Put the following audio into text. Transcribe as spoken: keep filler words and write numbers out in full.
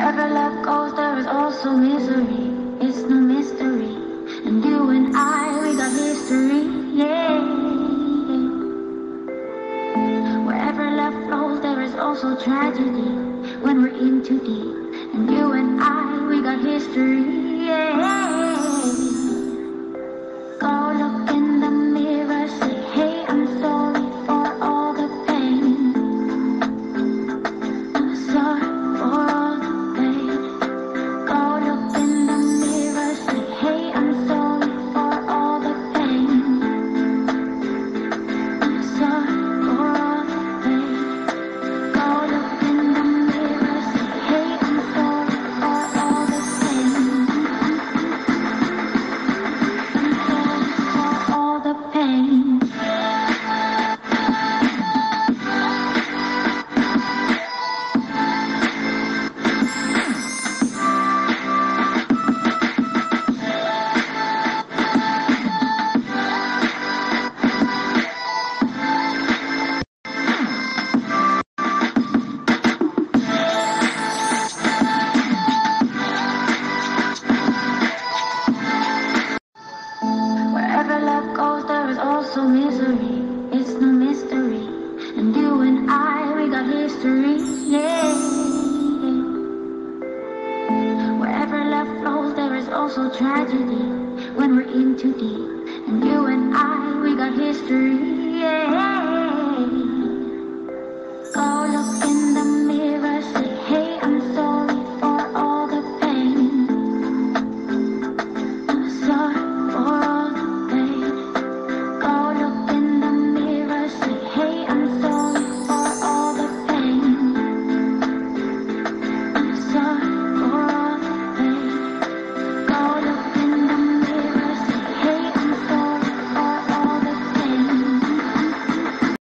Wherever love goes, there is also misery. It's no mystery. And you and I, we got history, yeah. Wherever love flows, there is also tragedy. When we're in too deep. And you and I, we got history, yeah. Go look in the mirror, say, hey, I'm sorry for all the pain. I'm sorry for all the pain. Go look in the mirror, say, hey, I'm sorry for all the pain. I'm sorry for all the pain. Go look in the mirror, say, hey, I'm sorry for all the pain. I'm sorry for all the pain. Wherever love goes, there is also misery. It's no mystery. And you and I, we got history, yeah. Wherever love flows, there is also tragedy. When we're in too deep. And you and I, we got history, yeah.